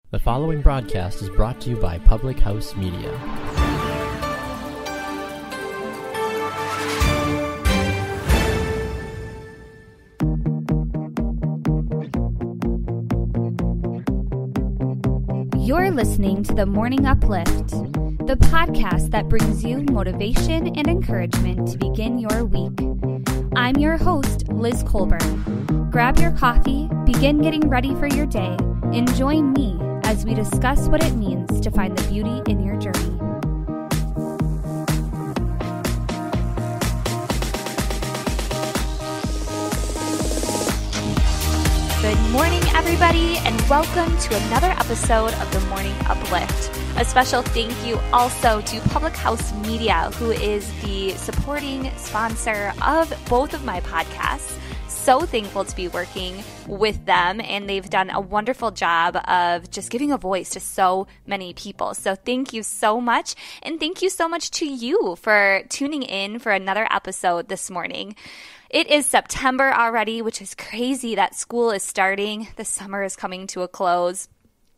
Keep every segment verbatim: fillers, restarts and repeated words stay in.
The following broadcast is brought to you by Public House Media. You're listening to The Morning Uplift, the podcast that brings you motivation and encouragement to begin your week. I'm your host, Liz Colburn. Grab your coffee, begin getting ready for your day, and join me as we discuss what it means to find the beauty in your journey. Good morning, everybody, and welcome to another episode of The Morning Uplift. A special thank you also to Public House Media, who is the supporting sponsor of both of my podcasts. So thankful to be working with them, and they've done a wonderful job of just giving a voice to so many people. So thank you so much, and thank you so much to you for tuning in for another episode this morning. It is September already, which is crazy that school is starting. The summer is coming to a close.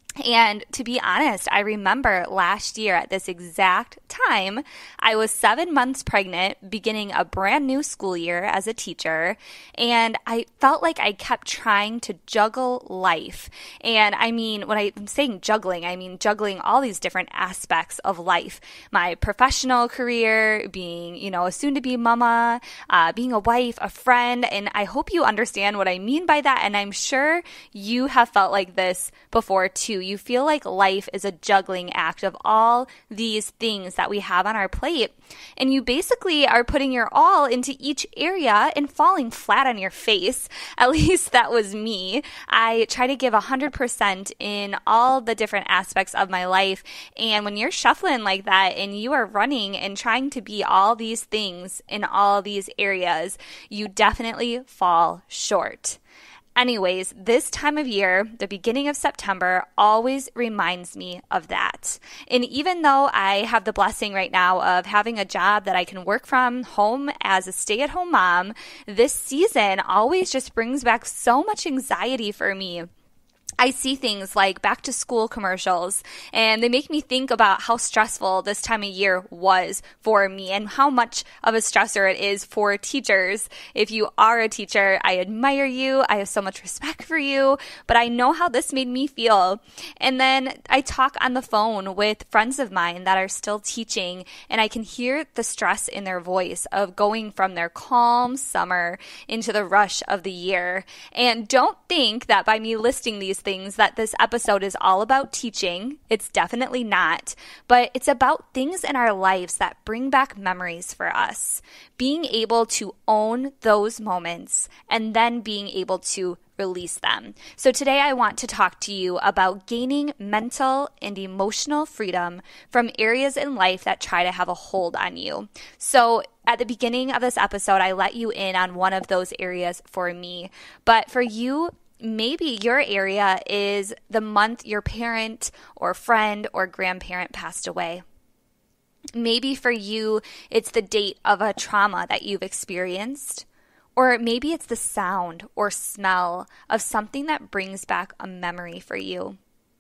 And to be honest, I remember last year at this exact time, I was seven months pregnant, beginning a brand new school year as a teacher, and I felt like I kept trying to juggle life. And I mean, when I'm saying juggling, I mean juggling all these different aspects of life. My professional career, being, you know, a soon-to-be mama, uh, being a wife, a friend, and I hope you understand what I mean by that, and I'm sure you have felt like this before too. You feel like life is a juggling act of all these things that we have on our plate. And you basically are putting your all into each area and falling flat on your face. At least that was me. I try to give one hundred percent in all the different aspects of my life. And when you're shuffling like that and you are running and trying to be all these things in all these areas, you definitely fall short. Anyways, this time of year, the beginning of September, always reminds me of that. And even though I have the blessing right now of having a job that I can work from home as a stay-at-home mom, this season always just brings back so much anxiety for me. I see things like back to school commercials, and they make me think about how stressful this time of year was for me and how much of a stressor it is for teachers. If you are a teacher, I admire you. I have so much respect for you, but I know how this made me feel. And then I talk on the phone with friends of mine that are still teaching, and I can hear the stress in their voice of going from their calm summer into the rush of the year. And don't think that by me listing these things Things that this episode is all about teaching. It's definitely not, but it's about things in our lives that bring back memories for us. Being able to own those moments and then being able to release them. So today I want to talk to you about gaining mental and emotional freedom from areas in life that try to have a hold on you. So at the beginning of this episode, I let you in on one of those areas for me, but for you, maybe your area is the month your parent or friend or grandparent passed away. Maybe for you, it's the date of a trauma that you've experienced. Or maybe it's the sound or smell of something that brings back a memory for you.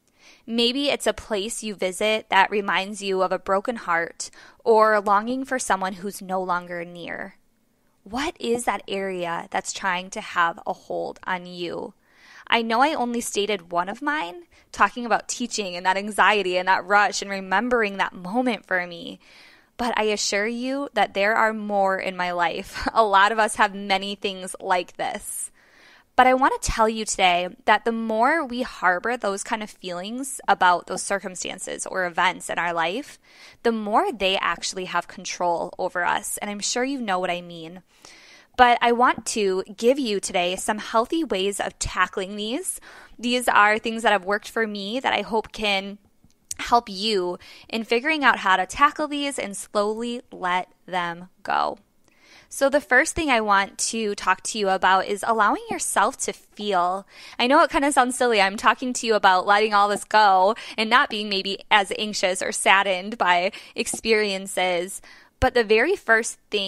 Maybe it's a place you visit that reminds you of a broken heart or longing for someone who's no longer near. What is that area that's trying to have a hold on you? I know I only stated one of mine, talking about teaching and that anxiety and that rush and remembering that moment for me. But I assure you that there are more in my life. A lot of us have many things like this. But I want to tell you today that the more we harbor those kind of feelings about those circumstances or events in our life, the more they actually have control over us. And I'm sure you know what I mean. But I want to give you today some healthy ways of tackling these. These are things that have worked for me that I hope can help you in figuring out how to tackle these and slowly let them go. So the first thing I want to talk to you about is allowing yourself to feel. I know it kind of sounds silly. I'm talking to you about letting all this go and not being maybe as anxious or saddened by experiences. But the very first thing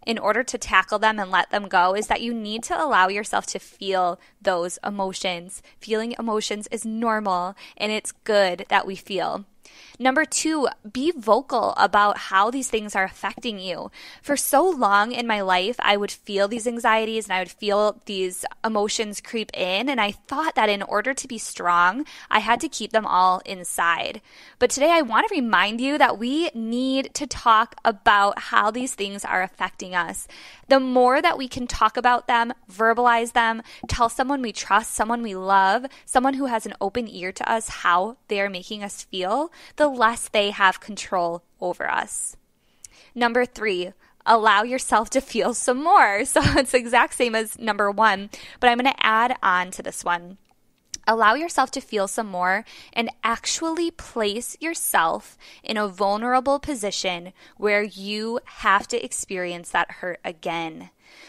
in order to tackle them and let them go is that you need to allow yourself to feel those emotions. Feeling emotions is normal, and it's good that we feel. Number two, be vocal about how these things are affecting you. For so long in my life, I would feel these anxieties and I would feel these emotions creep in. And I thought that in order to be strong, I had to keep them all inside. But today I want to remind you that we need to talk about how these things are affecting us. The more that we can talk about them, verbalize them, tell someone we trust, someone we love, someone who has an open ear to us, how they are making us feel, the less they have control over us. Number three, allow yourself to feel some more. So it's the exact same as number one, but I'm going to add on to this one. Allow yourself to feel some more and actually place yourself in a vulnerable position where you have to experience that hurt again.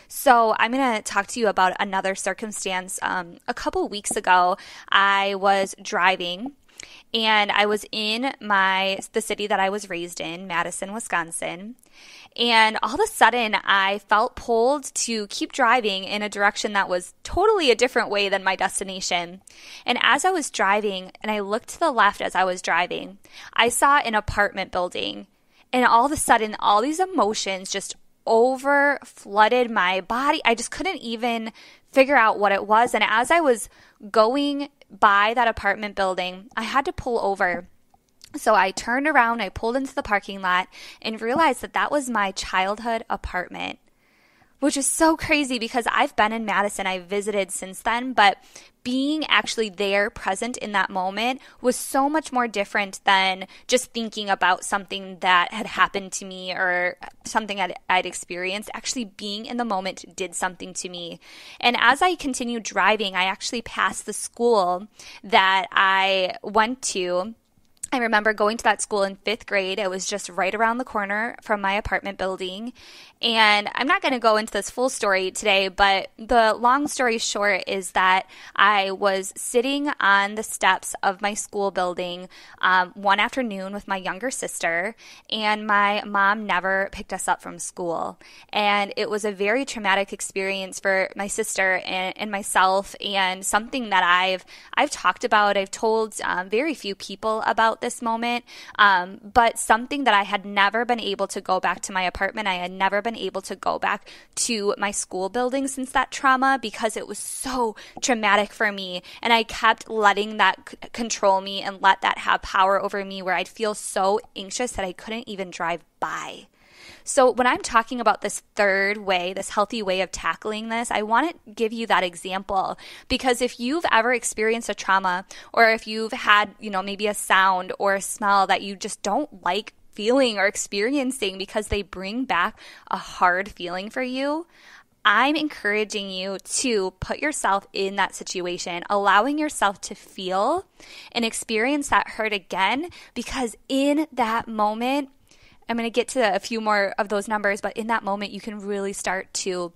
So I'm going to talk to you about another circumstance. Um, a couple weeks ago, I was driving and I was in my the city that I was raised in, Madison, Wisconsin. And all of a sudden, I felt pulled to keep driving in a direction that was totally a different way than my destination. And as I was driving, and I looked to the left as I was driving, I saw an apartment building. And all of a sudden, all these emotions just over flooded my body. I just couldn't even figure out what it was. And as I was going by that apartment building, I had to pull over. So I turned around, I pulled into the parking lot and realized that that was my childhood apartment, which is so crazy because I've been in Madison, I've visited since then, but being actually there present in that moment was so much more different than just thinking about something that had happened to me or something I'd, I'd experienced. Actually being in the moment did something to me. And as I continued driving, I actually passed the school that I went to. I remember going to that school in fifth grade. It was just right around the corner from my apartment building. And I'm not going to go into this full story today, but the long story short is that I was sitting on the steps of my school building um, one afternoon with my younger sister, and my mom never picked us up from school. And it was a very traumatic experience for my sister and, and myself, and something that I've I've talked about. I've told um, very few people about this moment, um, but something that I had never been able to go back to my apartment. I had never been able to go back to my school building since that trauma because it was so traumatic for me. And I kept letting that c- control me and let that have power over me where I'd feel so anxious that I couldn't even drive by. So when I'm talking about this third way, this healthy way of tackling this, I want to give you that example because if you've ever experienced a trauma or if you've had, you know, maybe a sound or a smell that you just don't like feeling or experiencing because they bring back a hard feeling for you, I'm encouraging you to put yourself in that situation, allowing yourself to feel and experience that hurt again, because in that moment, I'm going to get to a few more of those numbers, but in that moment, you can really start to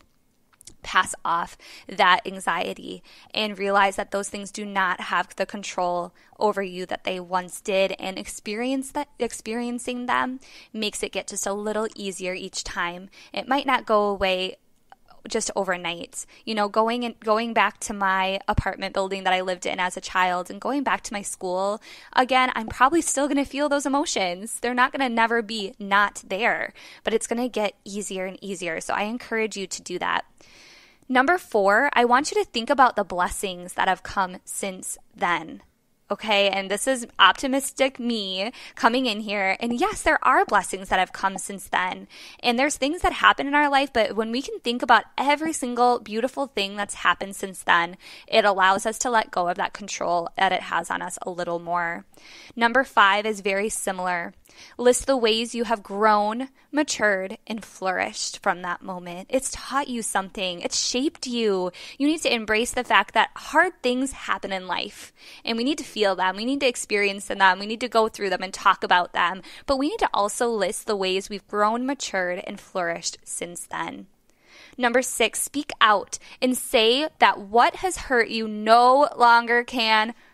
pass off that anxiety and realize that those things do not have the control over you that they once did, and experience that experiencing them makes it get just a little easier each time. It might not go away just overnight. You know, going and going back to my apartment building that I lived in as a child and going back to my school, again, I'm probably still going to feel those emotions. They're not going to never be not there, but it's going to get easier and easier. So I encourage you to do that. Number four, I want you to think about the blessings that have come since then. Okay, and this is optimistic me coming in here. And yes, there are blessings that have come since then. And there's things that happen in our life, but when we can think about every single beautiful thing that's happened since then, it allows us to let go of that control that it has on us a little more. Number five is very similar. List the ways you have grown, matured, and flourished from that moment. It's taught you something. It's shaped you. You need to embrace the fact that hard things happen in life, and we need to feel them. We need to experience them. We need to go through them and talk about them. But we need to also list the ways we've grown, matured, and flourished since then. Number six, speak out and say that what has hurt you no longer can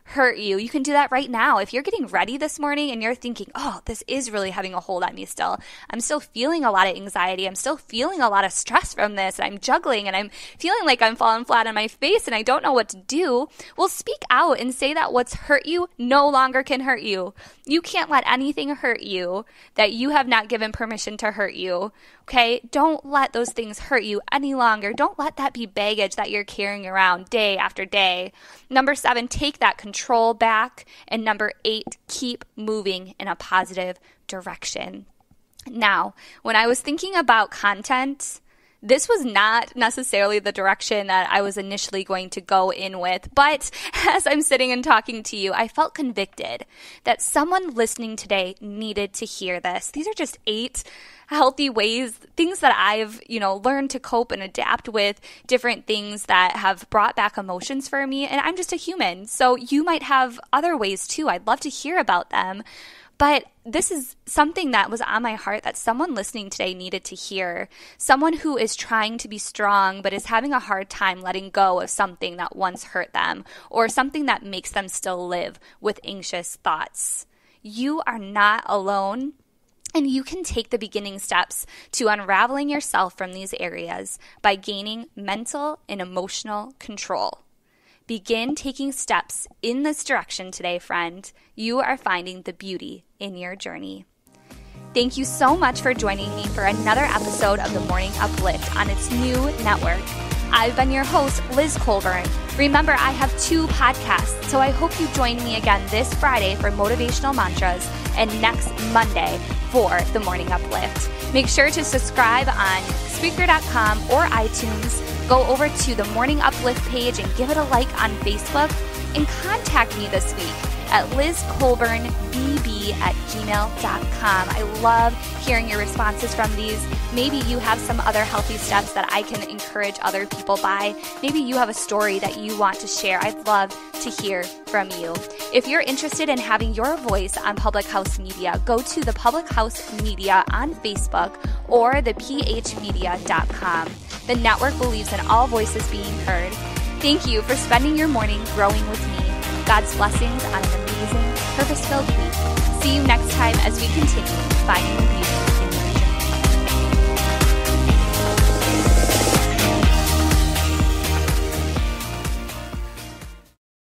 hurt you, you can do that right now. If you're getting ready this morning and you're thinking, oh, this is really having a hold on me still. I'm still feeling a lot of anxiety. I'm still feeling a lot of stress from this. And I'm juggling and I'm feeling like I'm falling flat on my face and I don't know what to do. Well, speak out and say that what's hurt you no longer can hurt you. You can't let anything hurt you that you have not given permission to hurt you. Okay? Don't let those things hurt you any longer. Don't let that be baggage that you're carrying around day after day. Number seven, take that control back. And number eight, keep moving in a positive direction. Now, when I was thinking about content, this was not necessarily the direction that I was initially going to go in with, but as I'm sitting and talking to you, I felt convicted that someone listening today needed to hear this. These are just eight healthy ways, things that I've, you know, learned to cope and adapt with, different things that have brought back emotions for me, and I'm just a human, so you might have other ways too. I'd love to hear about them. But this is something that was on my heart that someone listening today needed to hear. Someone who is trying to be strong but is having a hard time letting go of something that once hurt them or something that makes them still live with anxious thoughts. You are not alone, and you can take the beginning steps to unraveling yourself from these areas by gaining mental and emotional control. Begin taking steps in this direction today, friend. You are finding the beauty in your journey. Thank you so much for joining me for another episode of the Morning Uplift on its new network. I've been your host, Liz Colburn. Remember, I have two podcasts, so I hope you join me again this Friday for Motivational Mantras and next Monday for the Morning Uplift. Make sure to subscribe on Spreaker dot com or iTunes. Go over to the Morning Uplift page and give it a like on Facebook, and contact me this week at lizcolburnbb at gmail dot com. I love hearing your responses from these. Maybe you have some other healthy steps that I can encourage other people by. Maybe you have a story that you want to share. I'd love to hear from you. If you're interested in having your voice on Public House Media, go to the Public House Media on Facebook or the p h media dot com. The network believes in all voices being heard. Thank you for spending your morning growing with me. God's blessings on an amazing, purpose-filled week. See you next time as we continue finding beauty.